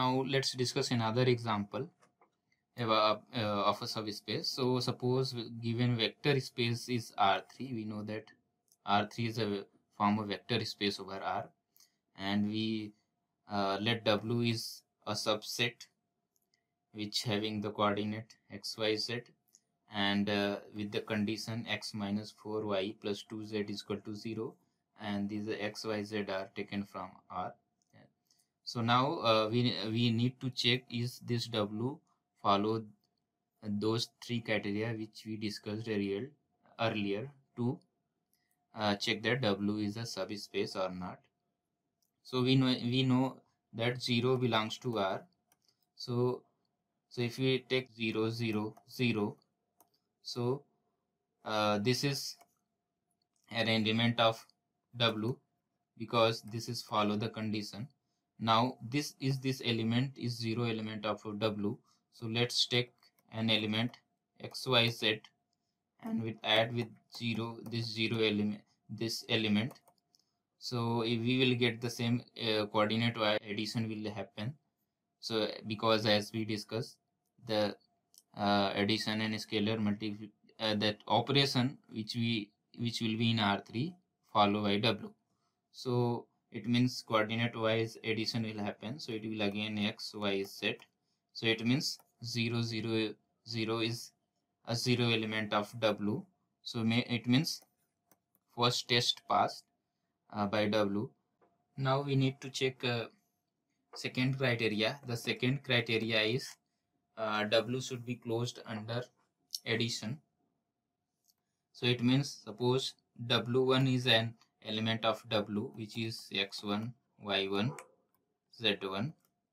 Now let's discuss another example of a subspace. So suppose given vector space is R3, we know that R3 is a form of vector space over R, and we let W is a subset which having the coordinate x, y, z, and with the condition x minus 4y plus 2z is equal to 0, and these x, y, z are taken from R. So now we need to check is this W follow those three criteria which we discussed earlier to check that W is a subspace or not. So we know that 0 belongs to R. So if we take 0, 0, 0, so this is an element of W because this is follow the condition. Now this element is 0 element of W. So let's take an element x, y, z, and we add with 0 this element. So if we will get the same coordinate y addition will happen. So because as we discussed, the addition and scalar that operation which will be in R3 follow by W. So it means coordinate wise addition will happen. So it will again x, y, z. So it means 0, 0, 0 is a 0 element of W. So it means first test passed by W. Now we need to check second criteria. The second criteria is W should be closed under addition. So it means suppose W1 is an element of W which is x1, y1, z1,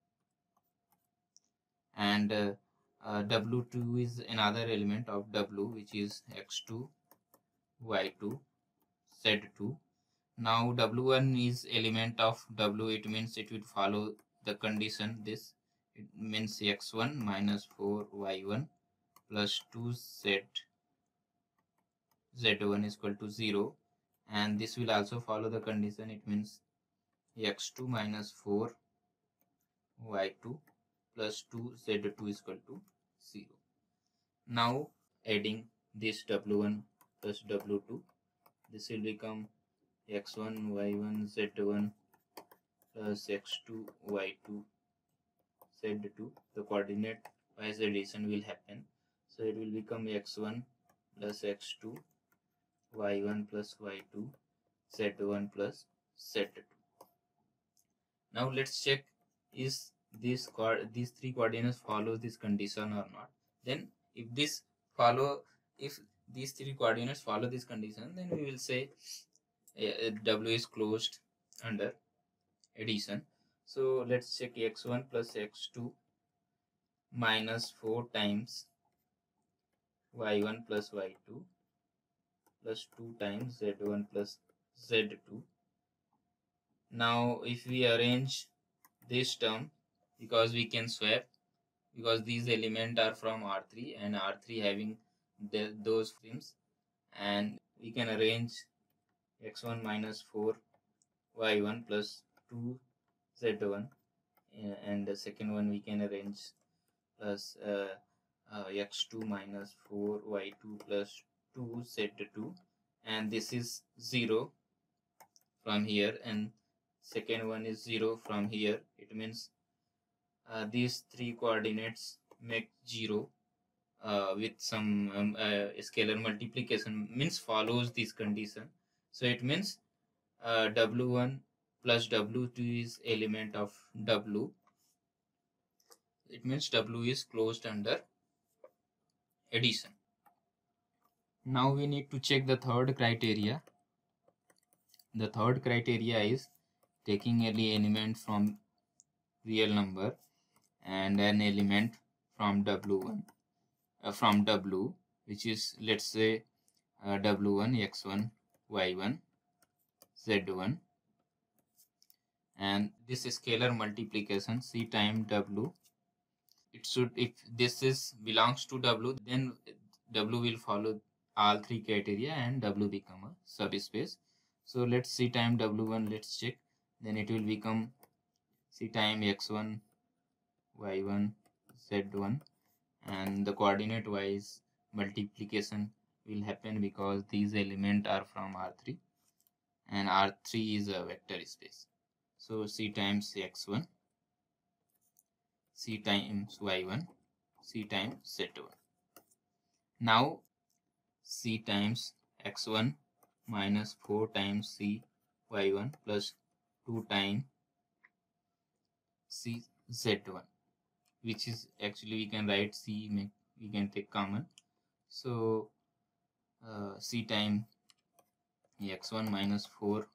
and W2 is another element of W which is x2, y2, z2. Now W1 is element of W, it means it will follow the condition this. It means x1 minus 4y1 plus 2z z1 is equal to 0, and this will also follow the condition. It means x2 minus 4 y2 plus 2 z2 is equal to 0. Now adding this W1 plus W2, this will become x1 y1 z1 plus x2 y2 z2. The coordinate wise addition will happen. So it will become x1 plus x2 y1 plus y2 z1 plus z2. Now let's check is these three coordinates follow this condition or not. Then if these three coordinates follow this condition, then we will say W is closed under addition. So let's check x1 plus x2 minus 4 times y1 plus y2 plus 2 times z1 plus z2. Now if we arrange this term, because we can swap, because these elements are from R3 and R3 having those themes, and we can arrange x1 minus 4 y1 plus 2 z1, and the second one we can arrange plus x2 minus 4 y2 plus 2 z2, and this is 0 from here, and second one is 0 from here. It means these three coordinates make 0 with some scalar multiplication, means follows this condition. So it means W1 plus W2 is element of W. It means W is closed under addition. Now we need to check the third criteria. The third criteria is taking any element from real number and an element from W1 from W, which is, let's say, W1 x1 y1 z1, and this scalar multiplication C times W. It should, if this is belongs to W, then W will follow all three criteria and W become a subspace. So let's C times W1, let's check. Then it will become C times x1 y1 z1, and the coordinate wise multiplication will happen because these elements are from R3 and R3 is a vector space. So C times x1, C times y1, C times z1. Now C times x1 minus 4 times C y1 plus 2 times C z1, which is actually we can write C, we can take common. So C times x1 minus 4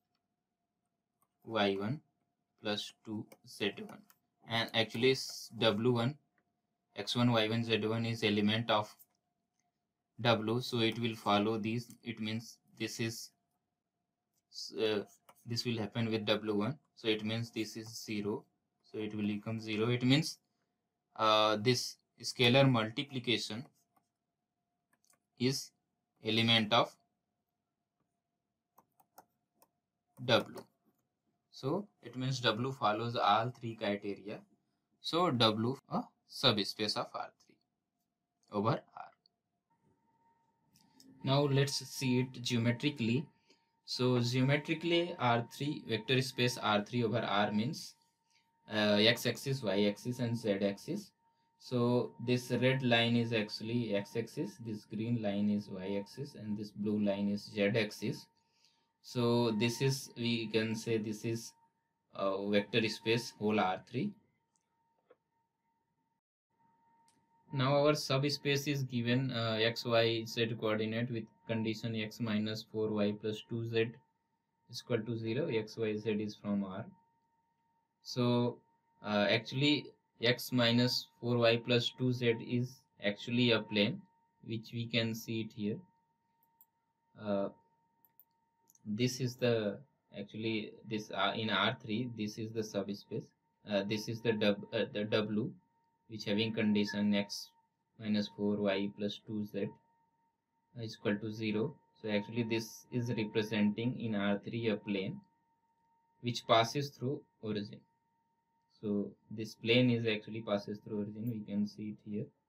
y1 plus 2 z1, and actually w1 x1 y1 z1 is element of w, so it will follow these. It means this is this will happen with w1, so it means this is 0, so it will become 0. It means this scalar multiplication is element of w, so it means w follows all three criteria. So w a subspace of R3 over R. Now let's see it geometrically. So geometrically R3 vector space R3 over R means x-axis, y-axis and z-axis. So this red line is actually x-axis, this green line is y-axis, and this blue line is z-axis. So this is, we can say this is vector space whole R3. Now our subspace is given x, y, z coordinate with condition x minus 4y plus 2z is equal to 0. X, y, z is from R. So actually x minus 4y plus 2z is actually a plane, which we can see it here. This is the actually this in R3, this is the subspace. This is the W, which having condition x minus 4y plus 2z is equal to 0. So actually this is representing in R3 a plane which passes through origin. So this plane is actually passes through origin, we can see it here.